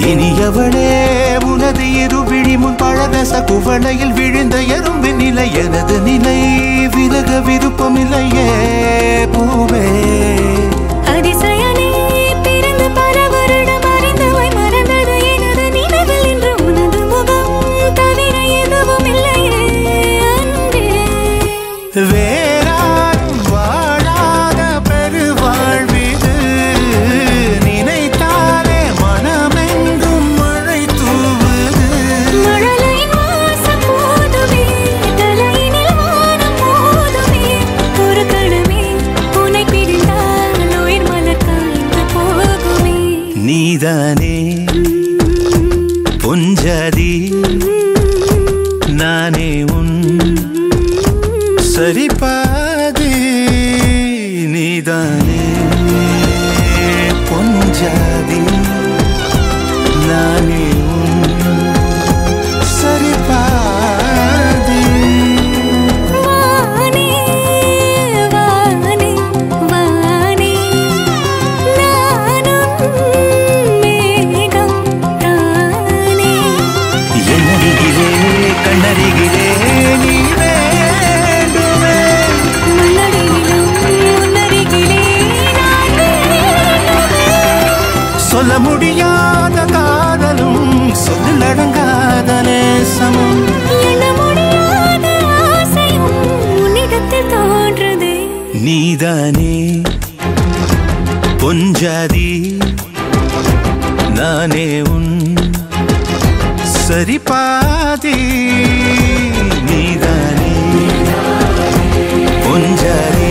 இனியவளே உனது இருவிழி முன் பழரச குவளையில் விழுந்த எறும்பின் நிலை எனது நிலை விலக விருப்பமில்லையே பூவே அதிசயனே பிறந்து பல வருடம் அறிந்தவை மறந்தது எனது நினைவில் இன்று உனது முகம் தவிர எதுவும் இல்லையே அன்பே வேறாரும் வாழாத பெருவாழ்விது நினைத்தாலே மனமெங்கும் மழை தூவுது மழலையின் வாசம் போதுமே தலையினில் வானம் போதுமே ஒரு கணமே உன்னை பிரிந்தால் உயிர் மலர் காய்ந்து போகுமே நீதானே பொஞ்சாதி நானே உன் சரிபாதி நீதானே பொஞ்சாதி நானே உன் சரிபாதி வானே வானே வானே நானும் மேகம் தானே என்னருகிலே கண்ணருகிலே நீ வேண்டுமே முன்னடியிலும் முன்னருகிலே நான் வேண்டுமே சொல்ல முடியாத காதலும் சொல்லில் அடங்காத நேசமும் எண்ண முடியாத ஆசையும் உன்னிடத்தில் தோன்றுதே நீதானே பொஞ்சாதி நானே உன் சரிபாதி நீதானே பொஞ்சாதி